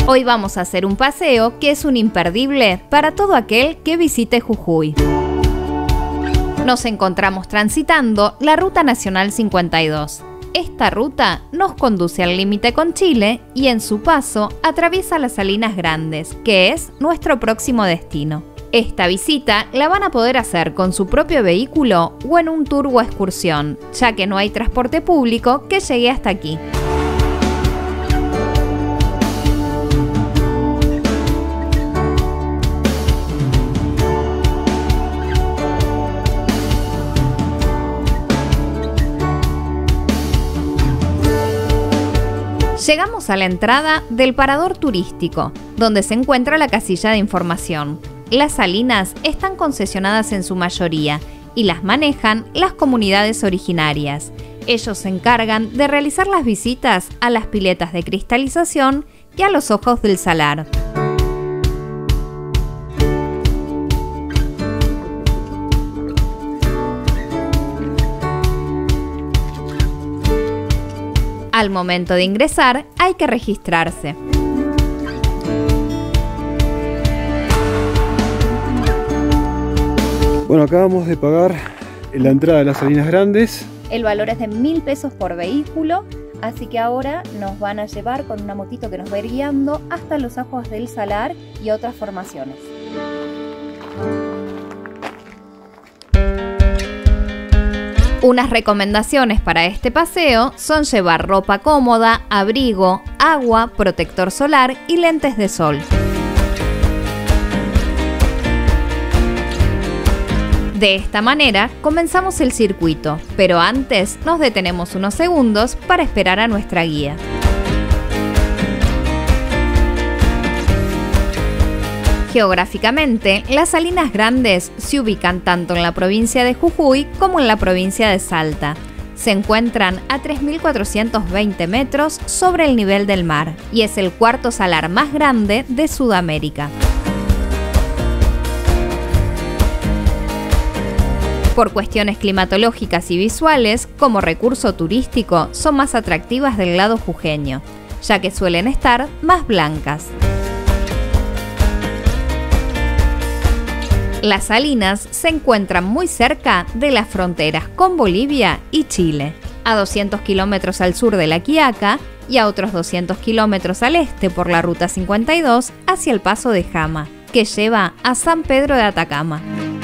Hoy vamos a hacer un paseo que es un imperdible para todo aquel que visite Jujuy. Nos encontramos transitando la Ruta Nacional 52. Esta ruta nos conduce al límite con Chile y en su paso atraviesa las Salinas Grandes, que es nuestro próximo destino. Esta visita la van a poder hacer con su propio vehículo o en un tour o excursión, ya que no hay transporte público que llegue hasta aquí. Llegamos a la entrada del parador turístico, donde se encuentra la casilla de información. Las salinas están concesionadas en su mayoría y las manejan las comunidades originarias. Ellos se encargan de realizar las visitas a las piletas de cristalización y a los ojos del salar. Al momento de ingresar, hay que registrarse. Bueno, acabamos de pagar la entrada de las Salinas Grandes. El valor es de 1.000 pesos por vehículo, así que ahora nos van a llevar con una motito que nos va a ir guiando hasta los ojos del salar y otras formaciones. Unas recomendaciones para este paseo son llevar ropa cómoda, abrigo, agua, protector solar y lentes de sol. De esta manera comenzamos el circuito, pero antes nos detenemos unos segundos para esperar a nuestra guía. Geográficamente, las Salinas Grandes se ubican tanto en la provincia de Jujuy como en la provincia de Salta. Se encuentran a 3.420 metros sobre el nivel del mar y es el cuarto salar más grande de Sudamérica. Por cuestiones climatológicas y visuales, como recurso turístico, son más atractivas del lado jujeño, ya que suelen estar más blancas. Las salinas se encuentran muy cerca de las fronteras con Bolivia y Chile, a 200 kilómetros al sur de La Quiaca y a otros 200 kilómetros al este por la Ruta 52 hacia el Paso de Jama, que lleva a San Pedro de Atacama.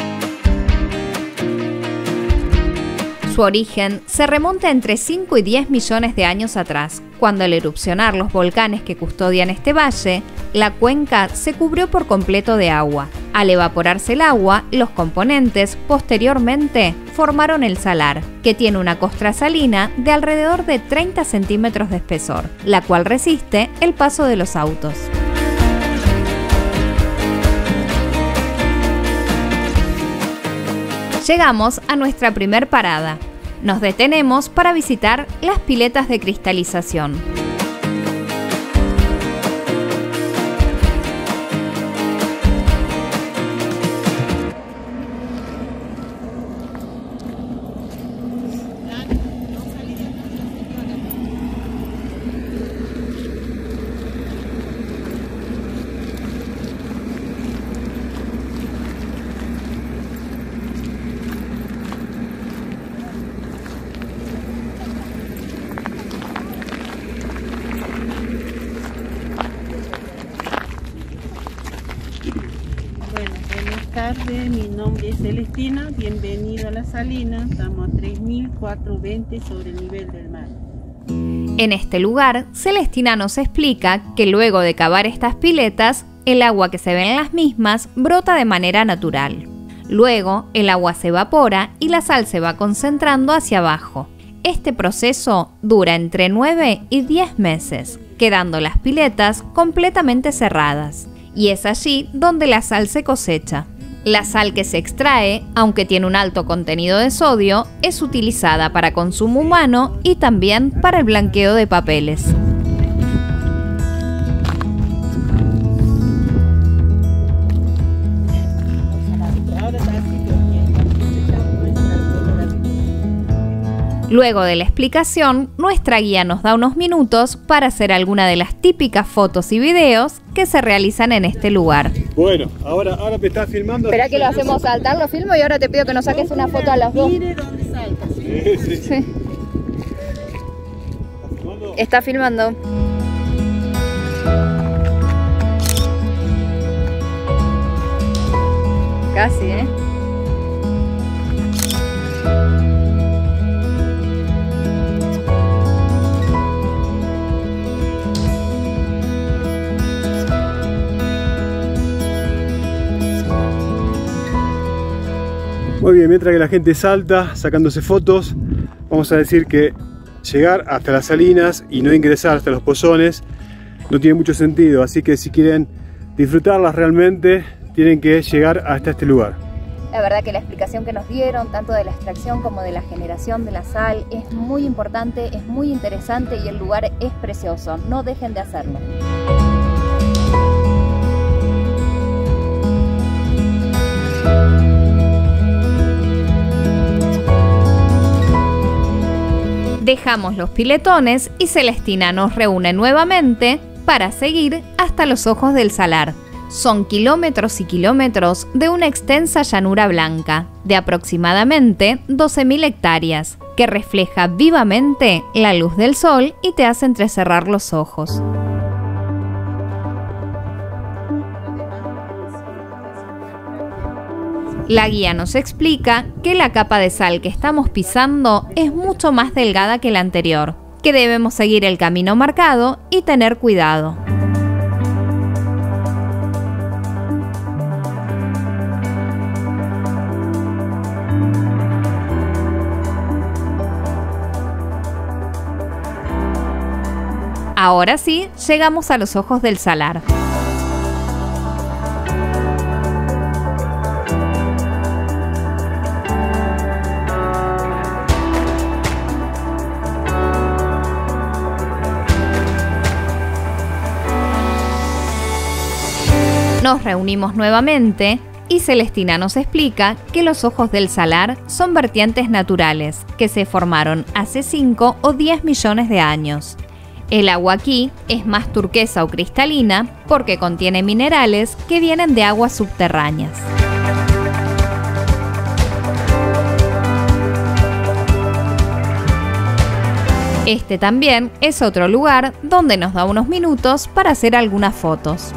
Su origen se remonta entre 5 y 10 millones de años atrás, cuando al erupcionar los volcanes que custodian este valle, la cuenca se cubrió por completo de agua. Al evaporarse el agua, los componentes posteriormente formaron el salar, que tiene una costra salina de alrededor de 30 centímetros de espesor, la cual resiste el paso de los autos. Llegamos a nuestra primer parada. Nos detenemos para visitar las piletas de cristalización. Buenas tardes, mi nombre es Celestina, bienvenido a las Salinas, estamos a 3.420 sobre el nivel del mar. En este lugar, Celestina nos explica que luego de cavar estas piletas, el agua que se ve en las mismas brota de manera natural. Luego, el agua se evapora y la sal se va concentrando hacia abajo. Este proceso dura entre 9 y 10 meses, quedando las piletas completamente cerradas. Y es allí donde la sal se cosecha. La sal que se extrae, aunque tiene un alto contenido de sodio, es utilizada para consumo humano y también para el blanqueo de papeles. Luego de la explicación, nuestra guía nos da unos minutos para hacer alguna de las típicas fotos y videos que se realizan en este lugar. Bueno, ahora me estás filmando. Espera que lo hacemos saltar, lo filmo y ahora te pido que nos saques una foto a los dos. Mire dónde salta. Sí. Está filmando. Casi, ¿eh? Muy bien, mientras que la gente salta sacándose fotos, vamos a decir que llegar hasta las salinas y no ingresar hasta los pozones no tiene mucho sentido, así que si quieren disfrutarlas realmente tienen que llegar hasta este lugar. La verdad que la explicación que nos dieron, tanto de la extracción como de la generación de la sal, es muy importante, es muy interesante y el lugar es precioso. No dejen de hacerlo. Dejamos los piletones y Celestina nos reúne nuevamente para seguir hasta los ojos del salar. Son kilómetros y kilómetros de una extensa llanura blanca, de aproximadamente 12.000 hectáreas, que refleja vivamente la luz del sol y te hace entrecerrar los ojos. La guía nos explica que la capa de sal que estamos pisando es mucho más delgada que la anterior, que debemos seguir el camino marcado y tener cuidado. Ahora sí, llegamos a los ojos del salar. Nos reunimos nuevamente y Celestina nos explica que los ojos del salar son vertientes naturales que se formaron hace 5 o 10 millones de años. El agua aquí es más turquesa o cristalina porque contiene minerales que vienen de aguas subterráneas. Este también es otro lugar donde nos da unos minutos para hacer algunas fotos.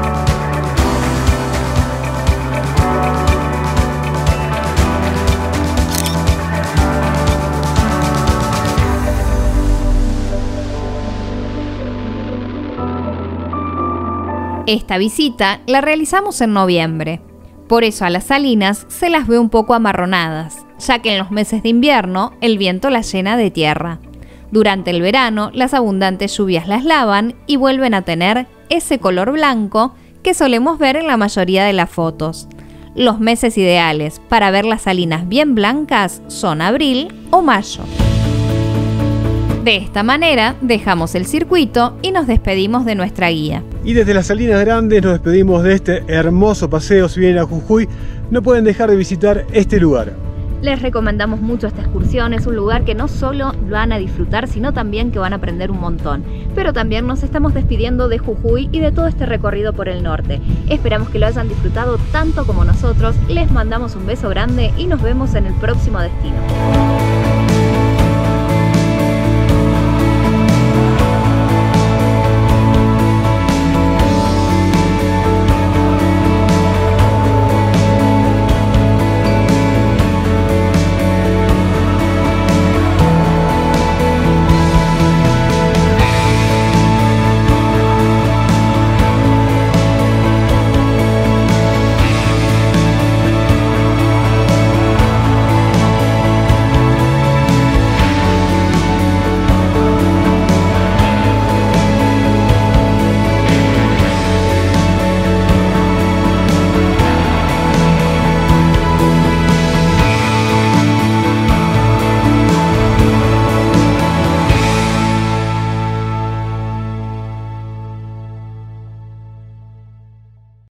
Esta visita la realizamos en noviembre, por eso a las salinas se las ve un poco amarronadas, ya que en los meses de invierno el viento las llena de tierra. Durante el verano las abundantes lluvias las lavan y vuelven a tener ese color blanco que solemos ver en la mayoría de las fotos. Los meses ideales para ver las salinas bien blancas son abril o mayo. De esta manera dejamos el circuito y nos despedimos de nuestra guía. Y desde las Salinas Grandes nos despedimos de este hermoso paseo. Si vienen a Jujuy, no pueden dejar de visitar este lugar. Les recomendamos mucho esta excursión, es un lugar que no solo van a disfrutar, sino también que van a aprender un montón. Pero también nos estamos despidiendo de Jujuy y de todo este recorrido por el norte. Esperamos que lo hayan disfrutado tanto como nosotros, les mandamos un beso grande y nos vemos en el próximo destino.